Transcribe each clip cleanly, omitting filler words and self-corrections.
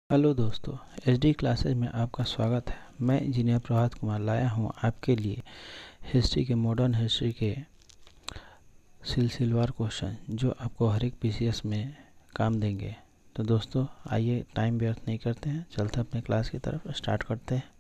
Hello दोस्तों, HD classes में आपका स्वागत है। मैं इंजीनियर प्रभात कुमार लाया हूँ आपके लिए हिस्ट्री के मॉडर्न हिस्ट्री के सिलसिलेवार क्वेश्चन जो आपको हर एक पीसीएस में काम देंगे। तो दोस्तों आइए टाइम व्यर्थ नहीं करते हैं, चलते अपने क्लास की तरफ स्टार्ट करते हैं।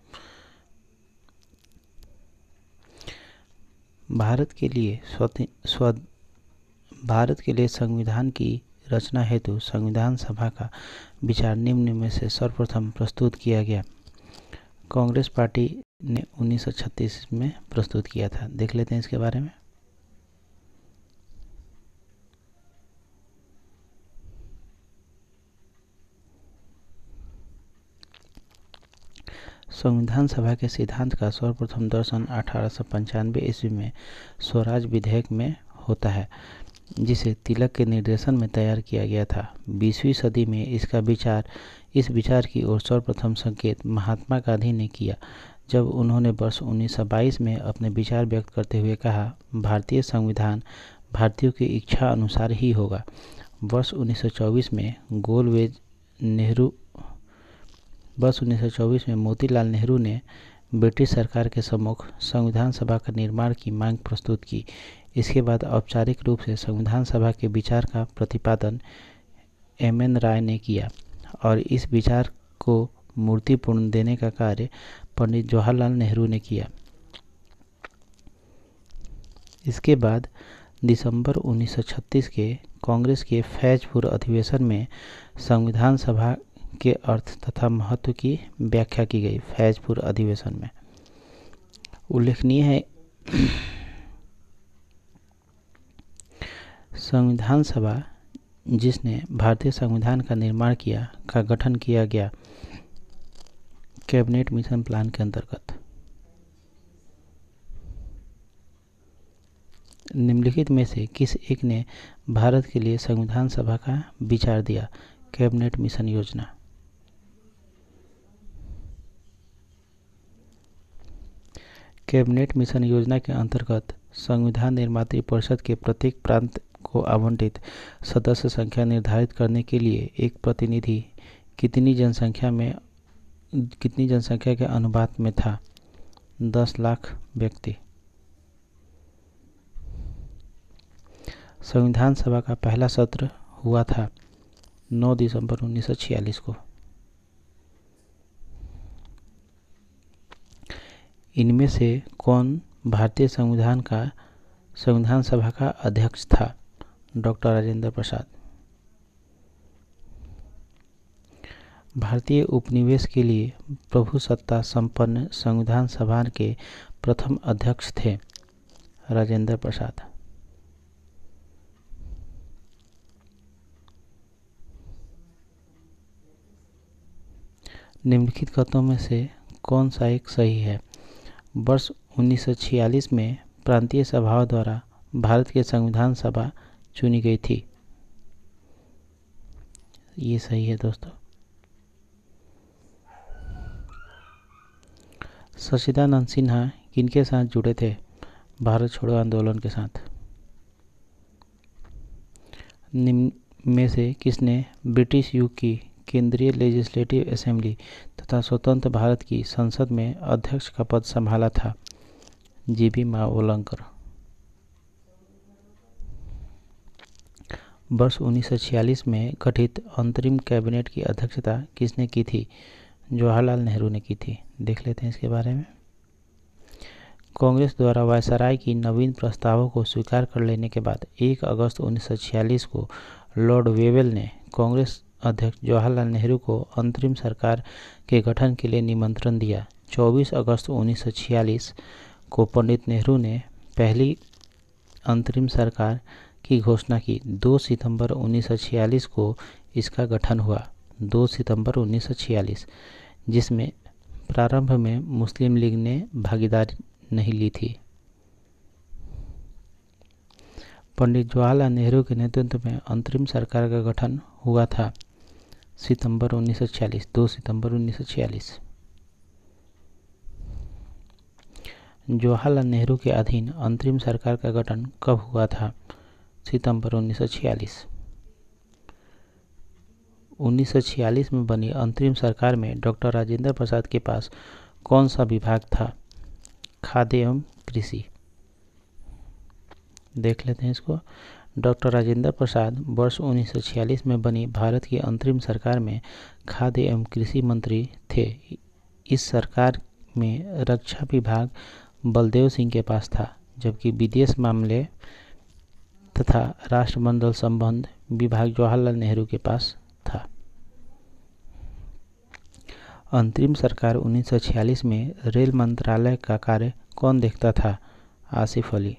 भारत के लिए संविधान की रचना हेतु संविधान सभा का विचार निम्न में से सर्वप्रथम प्रस्तुत किया गया। कांग्रेस पार्टी ने 1936 में प्रस्तुत किया था। देख लेते हैं इसके बारे में। संविधान सभा के सिद्धांत का सर्वप्रथम दर्शन 1895 ईस्वी में स्वराज विधेयक में होता है, जिसे तिलक के निर्देशन में तैयार किया गया था। 20वीं सदी में इस विचार की ओर सर्वप्रथम संकेत महात्मा गांधी ने किया, जब उन्होंने वर्ष 1922 में अपने विचार व्यक्त करते हुए कहा, भारतीय संविधान भारतीयों की इच्छा अनुसार ही होगा। वर्ष 1924 में मोतीलाल नेहरू ने ब्रिटिश सरकार के सम्मुख संविधान सभा का निर्माण की मांग प्रस्तुत की। इसके बाद औपचारिक रूप से संविधान सभा के विचार का प्रतिपादन एम.एन. राय ने किया और इस विचार को मूर्तिपूर्ण देने का कार्य पंडित जवाहरलाल नेहरू ने किया। इसके बाद दिसंबर 1936 के कांग्रेस के फैजपुर अधिवेशन में संविधान सभा के अर्थ तथा महत्व की व्याख्या की गई। फैजपुर अधिवेशन में उल्लेखनीय है संविधान सभा जिसने भारतीय संविधान का निर्माण किया का गठन किया गया कैबिनेट मिशन प्लान के अंतर्गत। निम्नलिखित में से किस एक ने भारत के लिए संविधान सभा का विचार दिया? कैबिनेट मिशन योजना। कैबिनेट मिशन योजना के अंतर्गत संविधान निर्मात्री परिषद के प्रत्येक प्रांत को आवंटित सदस्य संख्या निर्धारित करने के लिए एक प्रतिनिधि कितनी जनसंख्या के अनुपात में था? 10 लाख व्यक्ति। संविधान सभा का पहला सत्र हुआ था 9 दिसंबर 1946 को। इनमें से कौन भारतीय संविधान सभा का अध्यक्ष था? डॉक्टर राजेंद्र प्रसाद। भारतीय उपनिवेश के लिए प्रभुसत्ता संपन्न संविधान सभा के प्रथम अध्यक्ष थे राजेंद्र प्रसाद। निम्नलिखित कथनों में से कौन सा एक सही है? वर्ष 1946 में प्रांतीय सभाओं द्वारा भारत के संविधान सभा चुनी गई थी। ये सही है दोस्तों। सच्चिदानंद सिन्हा किनके साथ जुड़े थे? भारत छोड़ो आंदोलन के साथ। निम्न में से किसने ब्रिटिश युग की केंद्रीय लेजिस्लेटिव असेंबली तथा स्वतंत्र भारत की संसद में अध्यक्ष का पद संभाला था? जी.बी. मावलंकर। वर्ष 1946 में गठित अंतरिम कैबिनेट की अध्यक्षता किसने की थी? जवाहरलाल नेहरू ने की थी। देख लेते हैं इसके बारे में। कांग्रेस द्वारा वायसराय की नवीन प्रस्तावों को स्वीकार कर लेने के बाद 1 अगस्त 1946 को लॉर्ड वेवेल ने कांग्रेस अध्यक्ष जवाहरलाल नेहरू को अंतरिम सरकार के गठन के लिए निमंत्रण दिया। 24 अगस्त 1946 को पंडित नेहरू ने पहली अंतरिम सरकार की घोषणा की। 2 सितंबर 1946 को इसका गठन हुआ। 2 सितंबर 1946, जिसमें प्रारंभ में मुस्लिम लीग ने भागीदारी नहीं ली थी। पंडित जवाहरलाल नेहरू के नेतृत्व में अंतरिम सरकार का गठन हुआ था सितंबर 1946, 2 सितंबर 1946। जवाहरलाल नेहरू के अधीन अंतरिम सरकार का गठन कब हुआ था? सितंबर 1946। 1946 में बनी अंतरिम सरकार में डॉक्टर राजेंद्र प्रसाद के पास कौन सा विभाग था? खाद्य एवं कृषि। देख लेते हैं इसको। डॉक्टर राजेंद्र प्रसाद वर्ष 1946 में बनी भारत की अंतरिम सरकार में खाद्य एवं कृषि मंत्री थे। इस सरकार में रक्षा विभाग बलदेव सिंह के पास था, जबकि विदेश मामले तथा राष्ट्रमंडल संबंध विभाग जवाहरलाल नेहरू के पास था। अंतरिम सरकार 1946 में रेल मंत्रालय का कार्य कौन देखता था? आसिफ अली।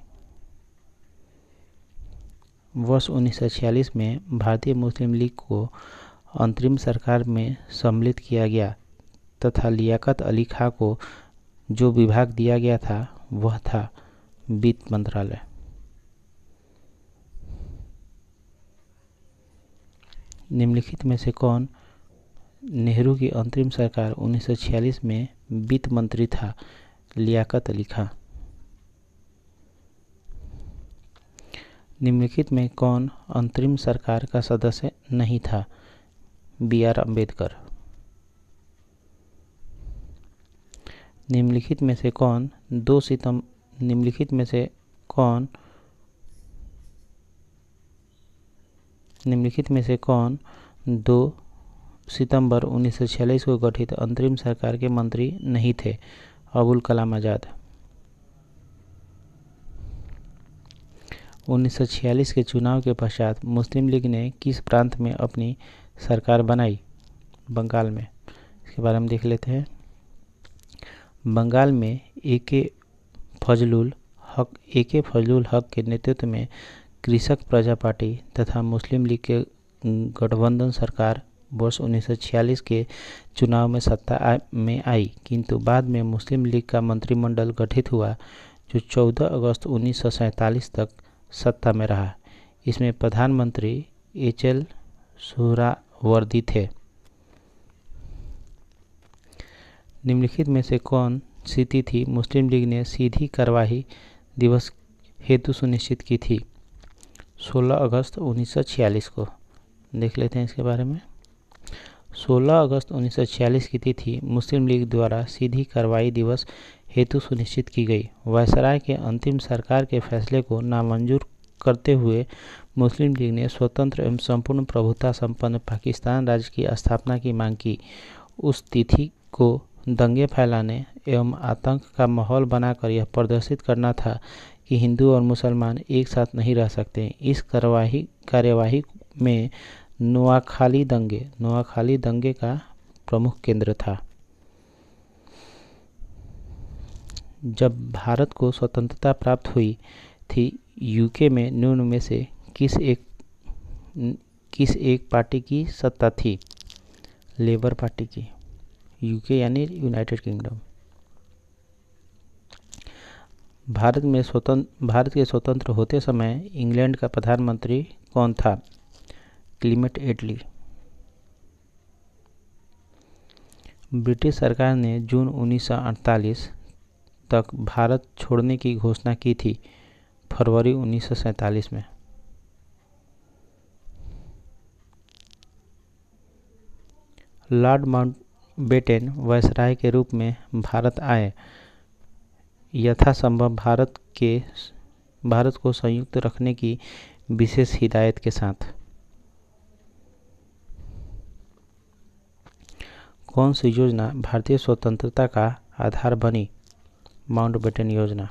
वर्ष 1946 में भारतीय मुस्लिम लीग को अंतरिम सरकार में सम्मिलित किया गया तथा लियाकत अली खां को जो विभाग दिया गया था वह था वित्त मंत्रालय। निम्नलिखित में से कौन नेहरू की अंतरिम सरकार 1946 में वित्त मंत्री था? लियाकत अली खां। निम्नलिखित में कौन अंतरिम सरकार का सदस्य नहीं था? बी.आर. अम्बेडकर। निम्नलिखित में से कौन 2 सितंबर 1946 को गठित अंतरिम सरकार के मंत्री नहीं थे? अबुल कलाम आज़ाद। 1946 के चुनाव के पश्चात मुस्लिम लीग ने किस प्रांत में अपनी सरकार बनाई? बंगाल में। इसके बारे में देख लेते हैं। बंगाल में ए.के. फजलुल हक के नेतृत्व में कृषक प्रजा पार्टी तथा मुस्लिम लीग के गठबंधन सरकार वर्ष 1946 के चुनाव में सत्ता में आई, किंतु बाद में मुस्लिम लीग का मंत्रिमंडल गठित हुआ जो 14 अगस्त 1947 तक सत्ता में रहा। इसमें प्रधानमंत्री एच.एल. सुहरावर्दी थे। निम्नलिखित में से कौन सी तिथि मुस्लिम लीग ने सीधी कार्यवाही दिवस हेतु सुनिश्चित की थी? 16 अगस्त 1946 को। देख लेते हैं इसके बारे में। 16 अगस्त 1946 की तिथि मुस्लिम लीग द्वारा सीधी कार्रवाई दिवस हेतु सुनिश्चित की गई। वायसराय के अंतिम सरकार के फैसले को नामंजूर करते हुए मुस्लिम लीग ने स्वतंत्र एवं संपूर्ण प्रभुता संपन्न पाकिस्तान राज्य की स्थापना की मांग की। उस तिथि को दंगे फैलाने एवं आतंक का माहौल बनाकर यह प्रदर्शित करना था कि हिंदू और मुसलमान एक साथ नहीं रह सकते। इस कार्यवाही में नोआखाली दंगे का प्रमुख केंद्र था। जब भारत को स्वतंत्रता प्राप्त हुई थी, यूके में निम्न में से किस एक पार्टी की सत्ता थी? लेबर पार्टी की। यूके यानी यूनाइटेड किंगडम। भारत के स्वतंत्र होते समय इंग्लैंड का प्रधानमंत्री कौन था? क्लीमेंट एटली। ब्रिटिश सरकार ने जून 1948 तक भारत छोड़ने की घोषणा की थी, फरवरी 1947 में। लॉर्ड माउंटबेटन वायसराय के रूप में भारत आए, यथासंभव भारत को संयुक्त रखने की विशेष हिदायत के साथ। कौन सी योजना भारतीय स्वतंत्रता का आधार बनी? माउंटबेटन योजना।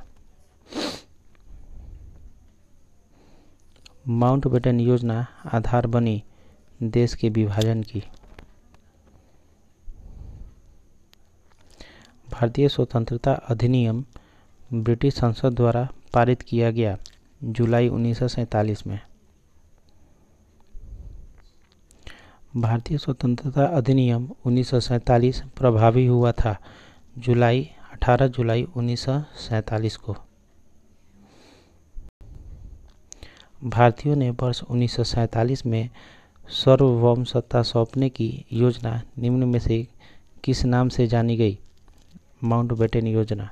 माउंटबेटन योजना आधार बनी देश के विभाजन की। भारतीय स्वतंत्रता अधिनियम ब्रिटिश संसद द्वारा पारित किया गया जुलाई 1947 में। भारतीय स्वतंत्रता अधिनियम 1947 प्रभावी हुआ था 18 जुलाई 1947 को। भारतीयों ने वर्ष 1947 में सार्वभौम सत्ता सौंपने की योजना निम्न में से किस नाम से जानी गई? माउंटबेटन योजना।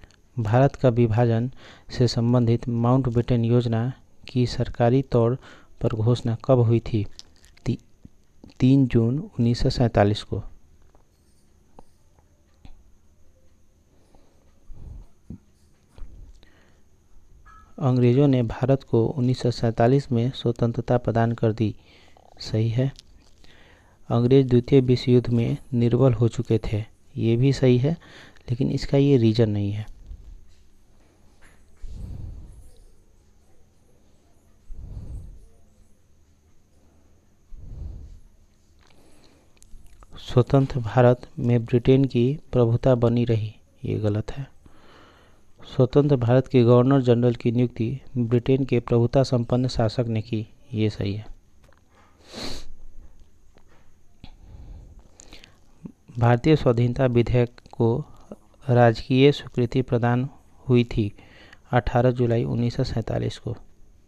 भारत का विभाजन से संबंधित माउंटबेटन योजना की सरकारी तौर पर घोषणा कब हुई थी? 3 जून 1947 को। अंग्रेजों ने भारत को 1947 में स्वतंत्रता प्रदान कर दी। सही है। अंग्रेज द्वितीय विश्व युद्ध में निर्बल हो चुके थे। ये भी सही है, लेकिन इसका ये रीजन नहीं है। स्वतंत्र भारत में ब्रिटेन की प्रभुता बनी रही। ये गलत है। स्वतंत्र भारत के गवर्नर जनरल की नियुक्ति ब्रिटेन के प्रभुता संपन्न शासक ने की। ये सही है। भारतीय स्वाधीनता विधेयक को राजकीय स्वीकृति प्रदान हुई थी 18 जुलाई 1947 को।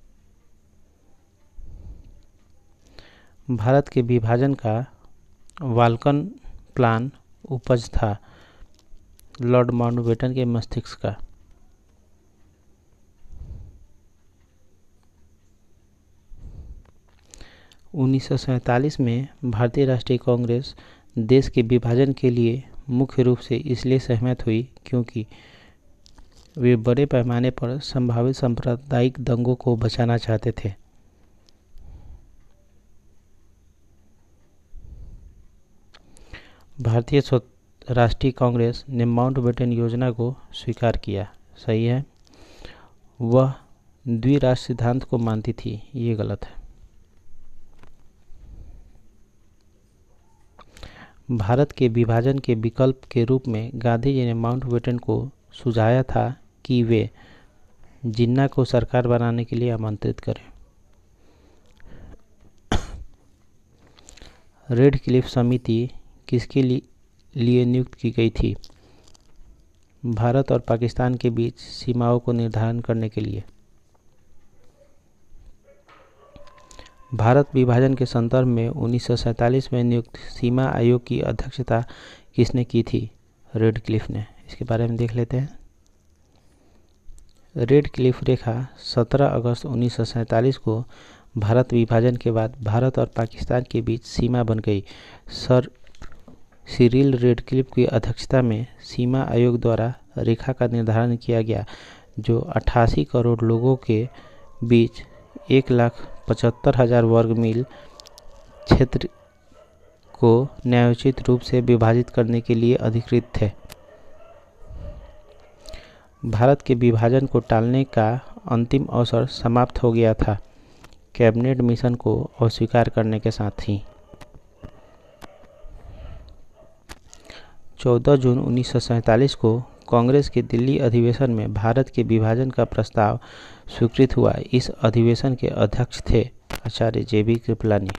भारत के विभाजन का वाल्कन प्लान उपज था लॉर्ड माउंटबेटन के मस्तिष्क का। उन्नीस में भारतीय राष्ट्रीय कांग्रेस देश के विभाजन के लिए मुख्य रूप से इसलिए सहमत हुई क्योंकि वे बड़े पैमाने पर संभावित सांप्रदायिक दंगों को बचाना चाहते थे। भारतीय राष्ट्रीय कांग्रेस ने माउंटबेटन योजना को स्वीकार किया। सही है। वह द्विराष्ट्र सिद्धांत को मानती थी। ये गलत है। भारत के विभाजन के विकल्प के रूप में गांधी जी ने माउंटबेटन को सुझाया था कि वे जिन्ना को सरकार बनाने के लिए आमंत्रित करें। रेड क्लिफ समिति किसके लिए नियुक्त की गई थी? भारत और पाकिस्तान के बीच सीमाओं को निर्धारण करने के लिए। भारत विभाजन के संदर्भ में 1947 में नियुक्त सीमा आयोग की अध्यक्षता किसने की थी? रेड क्लिफ ने। इसके बारे में देख लेते हैं। रेड क्लिफ रेखा 17 अगस्त 1947 को भारत विभाजन के बाद भारत और पाकिस्तान के बीच सीमा बन गई। सर सिरिल रेड क्लिफ की अध्यक्षता में सीमा आयोग द्वारा रेखा का निर्धारण किया गया, जो 88 करोड़ लोगों के बीच 1,75,000 वर्ग मील क्षेत्र को न्यायोचित रूप से विभाजित करने के लिए अधिकृत थे। भारत के विभाजन को टालने का अंतिम अवसर समाप्त हो गया था कैबिनेट मिशन को अस्वीकार करने के साथ ही। 14 जून 1947 को कांग्रेस के दिल्ली अधिवेशन में भारत के विभाजन का प्रस्ताव स्वीकृत हुआ। इस अधिवेशन के अध्यक्ष थे आचार्य JB कृपलानी।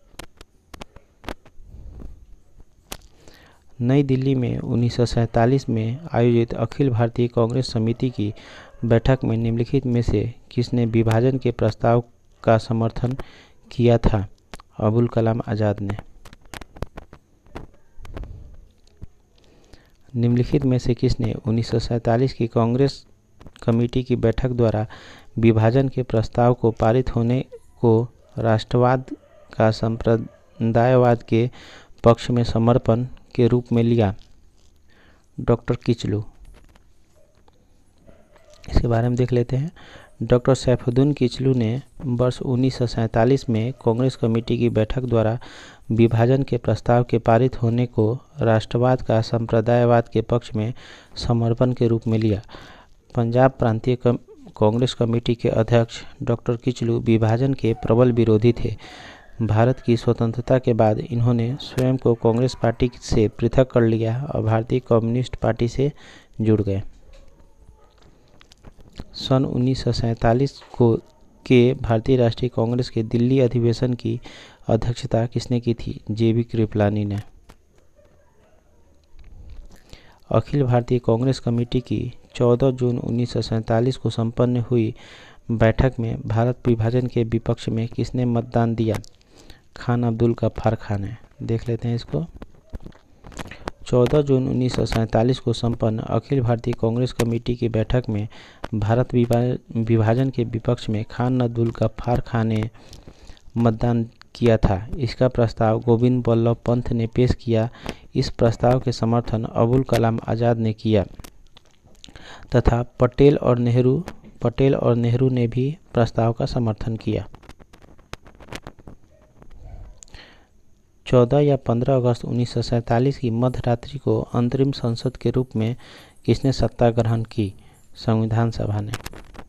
नई दिल्ली में 1947 में आयोजित अखिल भारतीय कांग्रेस समिति की बैठक में निम्नलिखित में से किसने विभाजन के प्रस्ताव का समर्थन किया था? अबुल कलाम आज़ाद ने। निम्नलिखित में से किसने 1947 की कांग्रेस कमेटी की बैठक द्वारा विभाजन के प्रस्ताव को पारित होने को राष्ट्रवाद का संप्रदायवाद के पक्ष में समर्पण के रूप में लिया? डॉक्टर किचलू। इसके बारे में देख लेते हैं। डॉक्टर सैफुद्दीन किचलू ने वर्ष 1947 में कांग्रेस कमेटी की बैठक द्वारा विभाजन के प्रस्ताव के पारित होने को राष्ट्रवाद का संप्रदायवाद के पक्ष में समर्पण के रूप में लिया। पंजाब प्रांतीय कांग्रेस कमेटी के अध्यक्ष डॉक्टर किचलू विभाजन के प्रबल विरोधी थे। भारत की स्वतंत्रता के बाद इन्होंने स्वयं को कांग्रेस पार्टी से पृथक कर लिया और भारतीय कम्युनिस्ट पार्टी से जुड़ गए। सन 1947 के भारतीय राष्ट्रीय कांग्रेस के दिल्ली अधिवेशन की अध्यक्षता किसने की थी? JB कृपलानी ने। अखिल भारतीय कांग्रेस कमेटी की 14 जून 1947 को संपन्न हुई बैठक में भारत विभाजन के विपक्ष में किसने मतदान दिया? खान अब्दुल गफ्फार खान ने। देख लेते हैं इसको। 14 जून 1947 को संपन्न अखिल भारतीय कांग्रेस कमेटी की बैठक में भारत विभाजन के विपक्ष में खान अब्दुल गफ्फार खान ने मतदान किया था। इसका प्रस्ताव गोविंद बल्लभ पंत ने पेश किया। इस प्रस्ताव के समर्थन अबुल कलाम आज़ाद ने किया तथा पटेल और नेहरू ने भी प्रस्ताव का समर्थन किया। 14 या 15 अगस्त 1947 की मध्यरात्रि को अंतरिम संसद के रूप में किसने सत्ता ग्रहण की? संविधान सभा ने।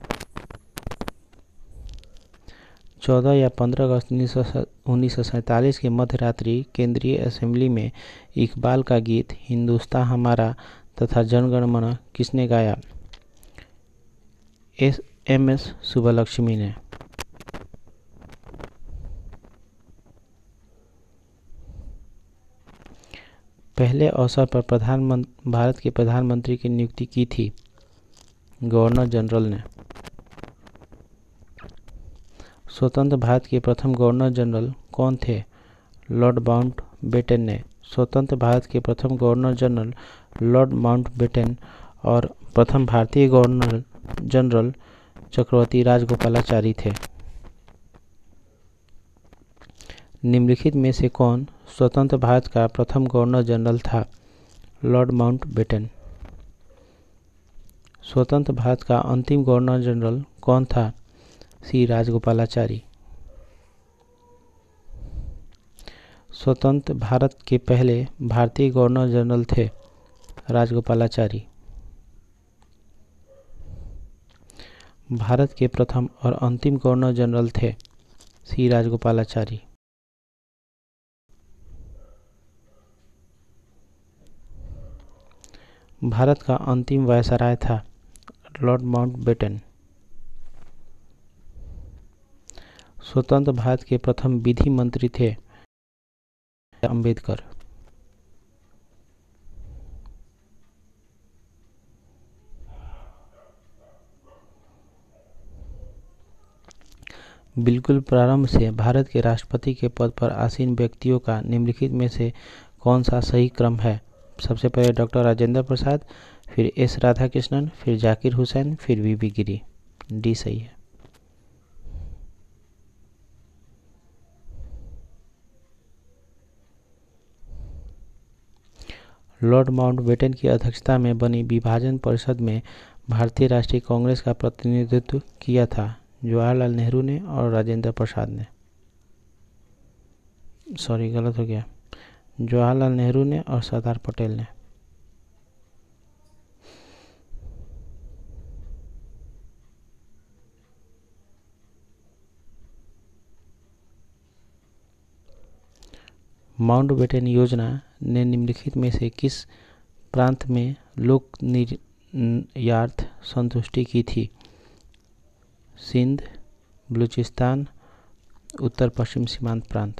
14 या 15 अगस्त 1947 की मध्यरात्रि केंद्रीय असेंबली में इकबाल का गीत हिंदुस्तान हमारा तथा जनगण मन किसने गाया? एम.एस. सुब्बलक्ष्मी ने। पहले अवसर पर भारत के प्रधानमंत्री की नियुक्ति की थी? गवर्नर जनरल ने। स्वतंत्र भारत के प्रथम गवर्नर जनरल कौन थे? लॉर्ड माउंटबेटन ने। स्वतंत्र भारत के प्रथम गवर्नर जनरल लॉर्ड माउंटबेटन और प्रथम भारतीय गवर्नर जनरल चक्रवर्ती राजगोपालाचारी थे। निम्नलिखित में से कौन स्वतंत्र भारत का प्रथम गवर्नर जनरल था? Lord Mountbatten. स्वतंत्र भारत का अंतिम गवर्नर जनरल कौन था? सी राजगोपालाचारी। स्वतंत्र भारत के पहले भारतीय गवर्नर जनरल थे राजगोपालाचारी। भारत के प्रथम और अंतिम गवर्नर जनरल थे सी राजगोपालाचारी। भारत का अंतिम वायसराय था लॉर्ड माउंटबेटन। स्वतंत्र भारत के प्रथम विधि मंत्री थे अंबेडकर। बिल्कुल प्रारंभ से भारत के राष्ट्रपति के पद पर आसीन व्यक्तियों का निम्नलिखित में से कौन सा सही क्रम है? सबसे पहले डॉक्टर राजेंद्र प्रसाद, फिर एस राधाकृष्णन, फिर जाकिर हुसैन, फिर वी.बी. गिरी। डी सही है। लॉर्ड माउंटबेटन की अध्यक्षता में बनी विभाजन परिषद में भारतीय राष्ट्रीय कांग्रेस का प्रतिनिधित्व किया था जवाहरलाल नेहरू ने और राजेंद्र प्रसाद ने। सॉरी, गलत हो गया। जवाहरलाल नेहरू ने और सरदार पटेल ने। माउंटबेटन योजना ने निम्नलिखित में से किस प्रांत में लोक निर्यात संतुष्टि की थी? सिंध, बलूचिस्तान, उत्तर पश्चिम सीमांत प्रांत।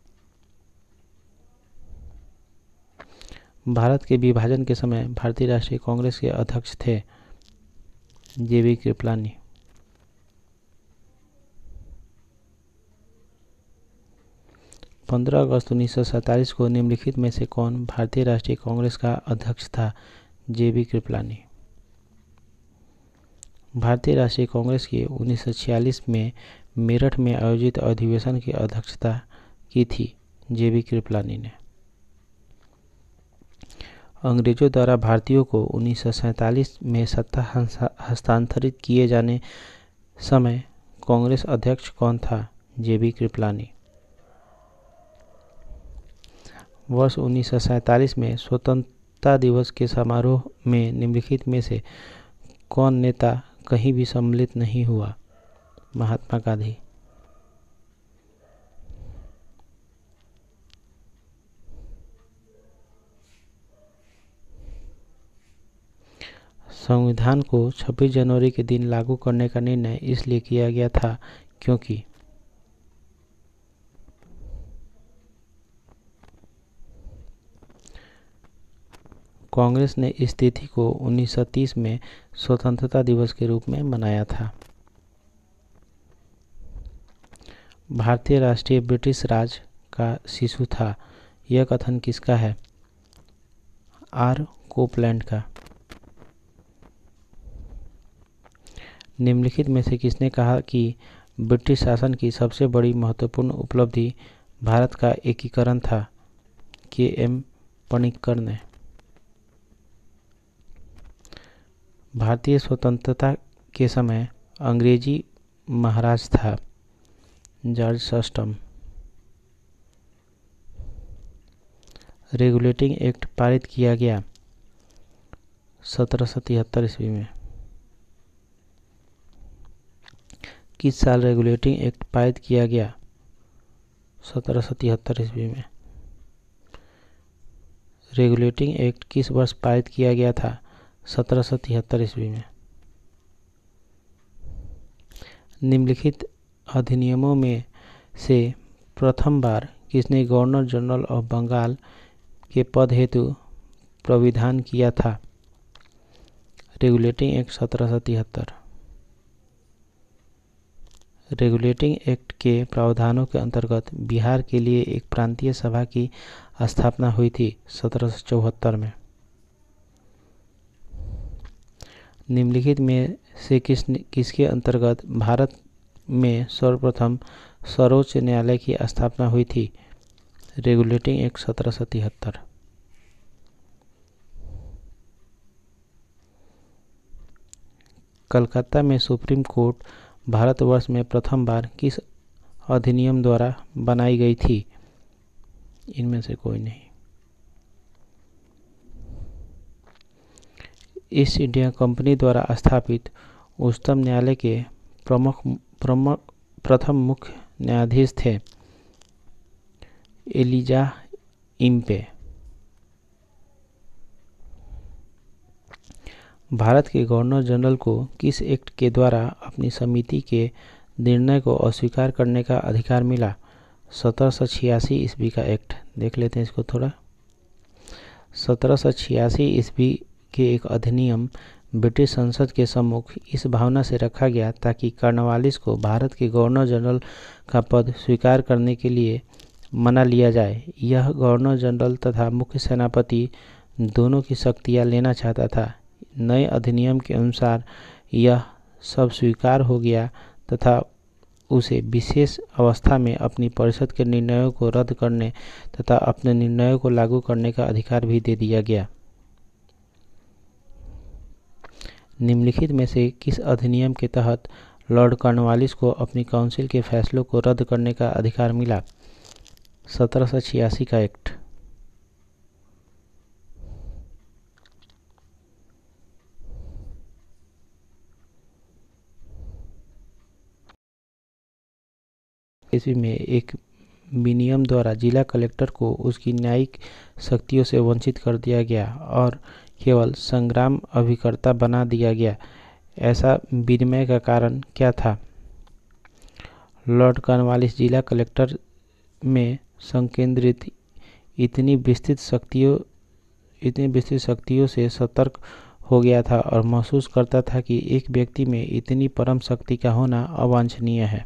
भारत के विभाजन के समय भारतीय राष्ट्रीय कांग्रेस के अध्यक्ष थे जे.बी. कृपलानी। पंद्रह अगस्त 1947 को निम्नलिखित में से कौन भारतीय राष्ट्रीय कांग्रेस का अध्यक्ष था? जे.बी. कृपलानी। भारतीय राष्ट्रीय कांग्रेस की 1946 में मेरठ में आयोजित अधिवेशन की अध्यक्षता की थी जे.बी. कृपलानी ने। अंग्रेजों द्वारा भारतीयों को 1947 में सत्ता हस्तांतरित किए जाने समय कांग्रेस अध्यक्ष कौन था? जे.बी. कृपलानी। वर्ष 1947 में स्वतंत्रता दिवस के समारोह में निम्नलिखित में से कौन नेता कहीं भी सम्मिलित नहीं हुआ? महात्मा गांधी। संविधान को 26 जनवरी के दिन लागू करने का निर्णय इसलिए किया गया था क्योंकि कांग्रेस ने इस तिथि को 1930 में स्वतंत्रता दिवस के रूप में मनाया था। भारतीय राष्ट्रीय ब्रिटिश राज का शिशु था, यह कथन किसका है? आर. कोपलैंड का। निम्नलिखित में से किसने कहा कि ब्रिटिश शासन की सबसे बड़ी महत्वपूर्ण उपलब्धि भारत का एकीकरण था। के.एम. पणिक्कर ने भारतीय स्वतंत्रता के समय अंग्रेजी महाराज था। जॉर्ज सस्टम। रेगुलेटिंग एक्ट पारित किया गया 1773 ईस्वी में। किस साल रेगुलेटिंग एक्ट पारित किया गया? 1773 ईस्वी में। रेगुलेटिंग एक्ट किस वर्ष पारित किया गया था? 1773 ईस्वी में। निम्नलिखित अधिनियमों में से प्रथम बार किसने गवर्नर जनरल ऑफ बंगाल के पद हेतु प्राविधान किया था? Regulating act 1773। रेगुलेटिंग एक्ट के प्रावधानों के अंतर्गत बिहार के लिए एक प्रांतीय सभा की स्थापना हुई थी 1774 में। निम्नलिखित में से किसके अंतर्गत भारत में सर्वप्रथम सर्वोच्च न्यायालय की स्थापना हुई थी? Regulating act 1773। कलकत्ता में सुप्रीम कोर्ट भारतवर्ष में प्रथम बार किस अधिनियम द्वारा बनाई गई थी? इनमें से कोई नहीं। ईस्ट इंडिया कंपनी द्वारा स्थापित उच्चतम न्यायालय के प्रथम मुख्य न्यायाधीश थे एलिजा इम्पे। भारत के गवर्नर जनरल को किस एक्ट के द्वारा अपनी समिति के निर्णय को अस्वीकार करने का अधिकार मिला? 1786 ईस्वी का एक्ट। देख लेते हैं इसको थोड़ा। 1786 ईस्वी के एक अधिनियम ब्रिटिश संसद के सम्मुख इस भावना से रखा गया ताकि कॉर्नवालिस को भारत के गवर्नर जनरल का पद स्वीकार करने के लिए मना लिया जाए। यह गवर्नर जनरल तथा मुख्य सेनापति दोनों की शक्तियां लेना चाहता था। नए अधिनियम के अनुसार यह सब स्वीकार हो गया तथा उसे विशेष अवस्था में अपनी परिषद के निर्णयों को रद्द करने तथा अपने निर्णयों को लागू करने का अधिकार भी दे दिया गया। निम्नलिखित में से किस अधिनियम के तहत लॉर्ड कॉर्नवालिस को अपनी काउंसिल के फैसलों को रद्द करने का अधिकार मिला? 1786 का एक्ट। ईस्वी में एक विनियम द्वारा जिला कलेक्टर को उसकी न्यायिक शक्तियों से वंचित कर दिया गया और केवल संग्राम अभिकर्ता बना दिया गया। ऐसा विनिमय का कारण क्या था? लॉर्ड कॉर्नवालिस जिला कलेक्टर में संकेंद्रित इतनी विस्तृत शक्तियों से सतर्क हो गया था और महसूस करता था कि एक व्यक्ति में इतनी परम शक्ति का होना अवांछनीय है।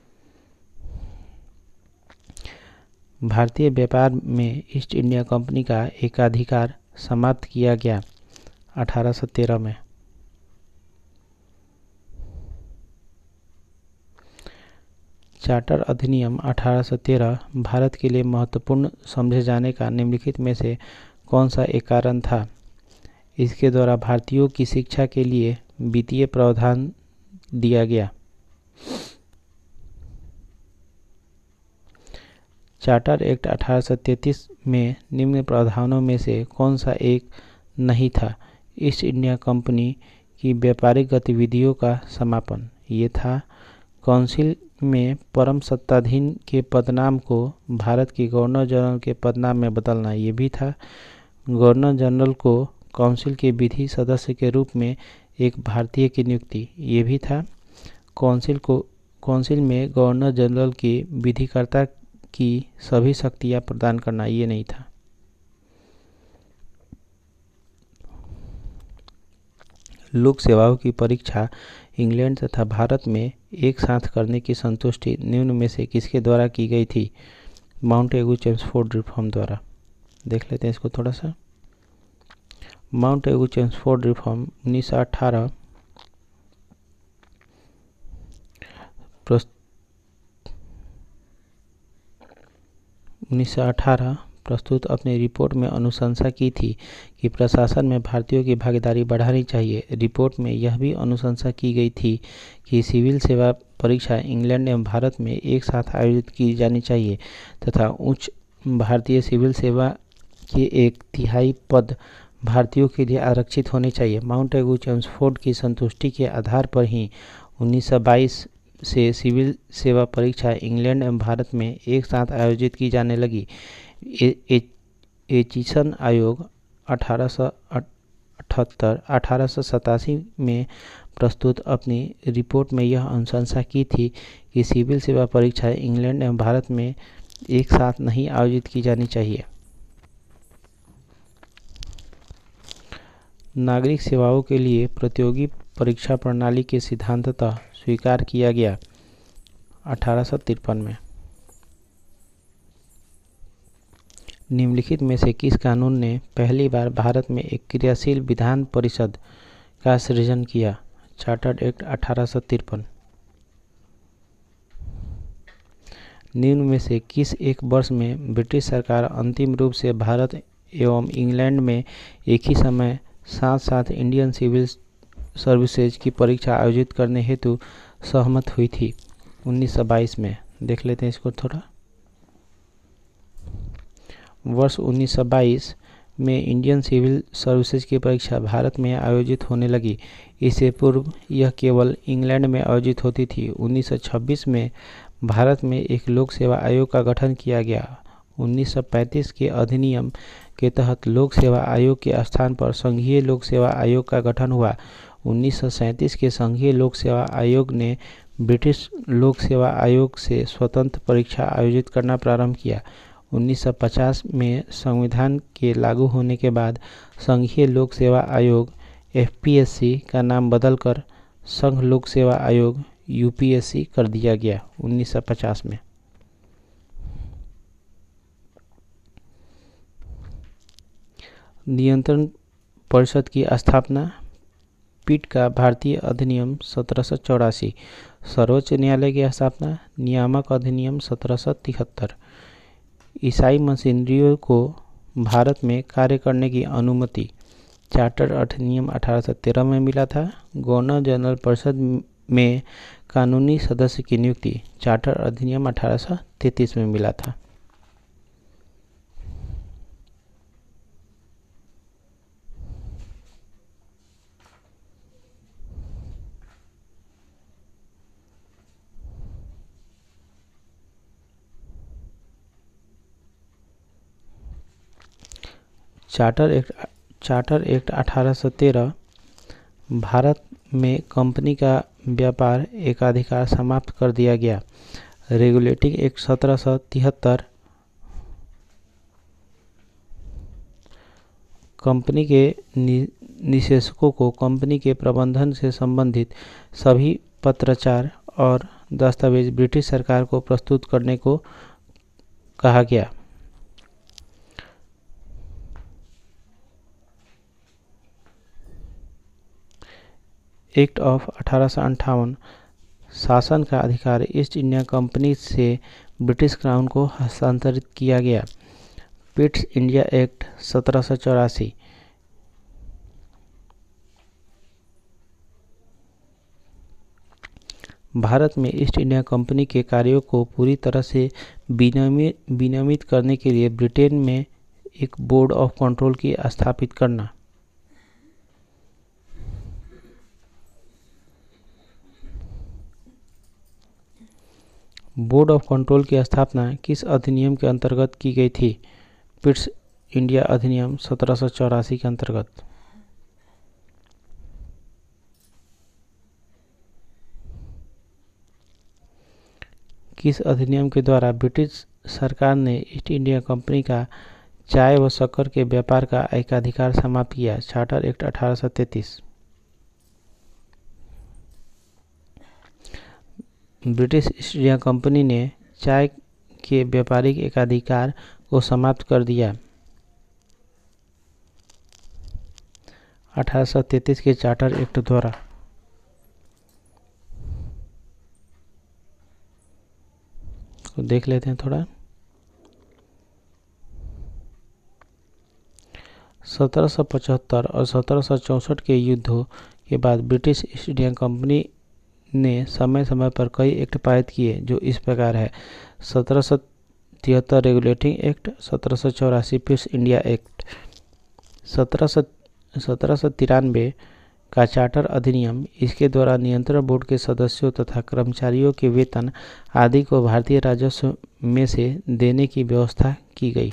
भारतीय व्यापार में ईस्ट इंडिया कंपनी का एकाधिकार समाप्त किया गया 1813 में। चार्टर अधिनियम 1813 भारत के लिए महत्वपूर्ण समझे जाने का निम्नलिखित में से कौन सा एक कारण था? इसके द्वारा भारतीयों की शिक्षा के लिए वित्तीय प्रावधान दिया गया। चार्टर एक्ट 1833 में निम्न प्रावधानों में से कौन सा एक नहीं था? ईस्ट इंडिया कंपनी की व्यापारिक गतिविधियों का समापन। ये था। काउंसिल में परम सत्ताधीन के पदनाम को भारत के गवर्नर जनरल के पदनाम में बदलना। ये भी था। गवर्नर जनरल को काउंसिल के विधि सदस्य के रूप में एक भारतीय की नियुक्ति। ये भी था। काउंसिल में गवर्नर जनरल की विधिकर्ता की सभी शक्तियां प्रदान करना। ये नहीं था। लोक सेवाओं की परीक्षा इंग्लैंड तथा भारत में एक साथ करने की संतुष्टि निम्न में से किसके द्वारा की गई थी? माउंटेगू चेम्सफोर्ड रिफॉर्म द्वारा। देख लेते हैं इसको थोड़ा सा। माउंटेगू चेम्सफोर्ड रिफॉर्म 1918 1918 प्रस्तुत अपनी रिपोर्ट में अनुशंसा की थी कि प्रशासन में भारतीयों की भागीदारी बढ़ानी चाहिए। रिपोर्ट में यह भी अनुशंसा की गई थी कि सिविल सेवा परीक्षा इंग्लैंड एवं भारत में एक साथ आयोजित की जानी चाहिए तथा उच्च भारतीय सिविल सेवा के 1/3 पद भारतीयों के लिए आरक्षित होने चाहिए। माउंटेगू चेम्सफोर्ड की संतुष्टि के आधार पर ही 1922 से सिविल सेवा परीक्षा इंग्लैंड एवं भारत में एक साथ आयोजित की जाने लगी। एचिसन आयोग 1887 में प्रस्तुत अपनी रिपोर्ट में यह अनुशंसा की थी कि सिविल सेवा परीक्षा इंग्लैंड एवं भारत में एक साथ नहीं आयोजित की जानी चाहिए। नागरिक सेवाओं के लिए प्रतियोगी परीक्षा प्रणाली के सिद्धांततः स्वीकार किया गया 1853 में। निम्नलिखित में से किस कानून ने पहली बार भारत में एक क्रियाशील विधान परिषद का सृजन किया? Chartered act 1853। निम्न में से किस एक वर्ष में ब्रिटिश सरकार अंतिम रूप से भारत एवं इंग्लैंड में एक ही समय साथ साथ इंडियन सिविल सर्विसेज की परीक्षा आयोजित करने हेतु सहमत हुई थी? 1922 में। देख लेते हैं इसको थोड़ा। वर्ष 1922 में इंडियन सिविल सर्विसेज की परीक्षा भारत में आयोजित होने लगी। इससे पूर्व यह केवल इंग्लैंड में आयोजित होती थी। 1926 में भारत में एक लोक सेवा आयोग का गठन किया गया। 1935 के अधिनियम के तहत लोक सेवा आयोग के स्थान पर संघीय लोक सेवा आयोग का गठन हुआ। 1937 के संघीय लोक सेवा आयोग ने ब्रिटिश लोक सेवा आयोग से स्वतंत्र परीक्षा आयोजित करना प्रारंभ किया। 1950 में संविधान के लागू होने के बाद संघीय लोक सेवा आयोग FPSC का नाम बदलकर संघ लोक सेवा आयोग UPSC कर दिया गया 1950 में। नियंत्रण परिषद की स्थापना। पीठ का भारतीय अधिनियम 1784। सर्वोच्च न्यायालय की स्थापना। नियामक अधिनियम 1773। ईसाई मशीनरियों को भारत में कार्य करने की अनुमति। चार्टर अधिनियम 1813 में मिला था। गवर्नर जनरल परिषद में कानूनी सदस्य की नियुक्ति। चार्टर अधिनियम 1833 में मिला था। चार्टर एक्ट 1813 भारत में कंपनी का व्यापार एकाधिकार समाप्त कर दिया गया। रेगुलेटिंग एक्ट 1773 कंपनी के निवेशकों को कंपनी के प्रबंधन से संबंधित सभी पत्राचार और दस्तावेज ब्रिटिश सरकार को प्रस्तुत करने को कहा गया। एक्ट ऑफ 1858 शासन का अधिकार ईस्ट इंडिया कंपनी से ब्रिटिश क्राउन को हस्तांतरित किया गया। पिट्स इंडिया एक्ट 1784 भारत में ईस्ट इंडिया कंपनी के कार्यों को पूरी तरह से विनियमित करने के लिए ब्रिटेन में एक बोर्ड ऑफ कंट्रोल की स्थापित करना। बोर्ड ऑफ कंट्रोल की स्थापना किस अधिनियम के अंतर्गत की गई थी? पिट्स इंडिया अधिनियम 1784 के अंतर्गत। किस अधिनियम के द्वारा ब्रिटिश सरकार ने ईस्ट इंडिया कंपनी का चाय व शक्कर के व्यापार का एकाधिकार समाप्त किया? Charter act 1833। British East India company ने चाय के व्यापारिक एकाधिकार को समाप्त कर दिया 1833 के चार्टर एक्ट द्वारा। इसको देख लेते हैं थोड़ा। 1775 और 1764 के युद्धों के बाद ब्रिटिश ईस्ट इंडिया कंपनी ने समय समय पर कई एक्ट पारित किए जो इस प्रकार है। 1773 regulating act, 1784 Pitt's India act, 1793 का चार्टर अधिनियम। इसके द्वारा नियंत्रण बोर्ड के सदस्यों तथा कर्मचारियों के वेतन आदि को भारतीय राजस्व में से देने की व्यवस्था की गई।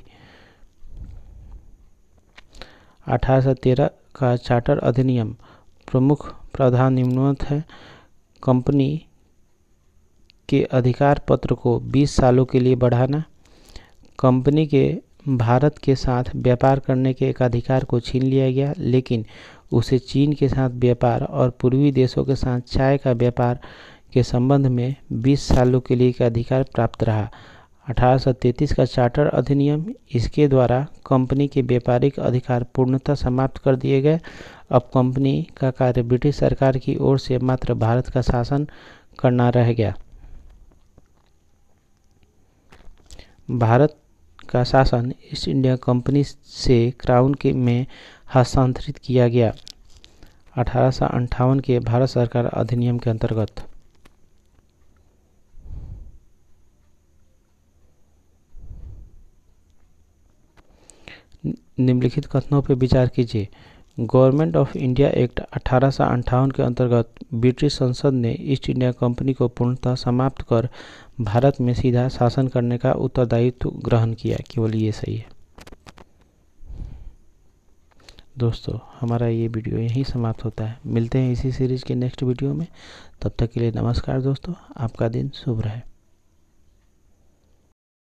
1813 का चार्टर अधिनियम। प्रमुख प्रावधान निम्नलिखित है। कंपनी के अधिकार पत्र को 20 सालों के लिए बढ़ाना। कंपनी के भारत के साथ व्यापार करने के एक अधिकार को छीन लिया गया, लेकिन उसे चीन के साथ व्यापार और पूर्वी देशों के साथ चाय का व्यापार के संबंध में 20 सालों के लिए का अधिकार प्राप्त रहा। 1833 का चार्टर अधिनियम। इसके द्वारा कंपनी के व्यापारिक अधिकार पूर्णतः समाप्त कर दिए गए। अब कंपनी का कार्य ब्रिटिश सरकार की ओर से मात्र भारत का शासन करना रह गया। भारत का शासन ईस्ट इंडिया कंपनी से क्राउन में हस्तांतरित किया गया। 1858 के भारत सरकार अधिनियम के अंतर्गत। निम्नलिखित कथनों पर विचार कीजिए। गवर्नमेंट ऑफ इंडिया एक्ट 1858 के अंतर्गत ब्रिटिश संसद ने ईस्ट इंडिया कंपनी को पूर्णतः समाप्त कर भारत में सीधा शासन करने का उत्तरदायित्व ग्रहण किया। केवल ये सही है। दोस्तों, हमारा ये वीडियो यहीं समाप्त होता है। मिलते हैं इसी सीरीज के नेक्स्ट वीडियो में। तब तक के लिए नमस्कार दोस्तों। आपका दिन शुभ रहे।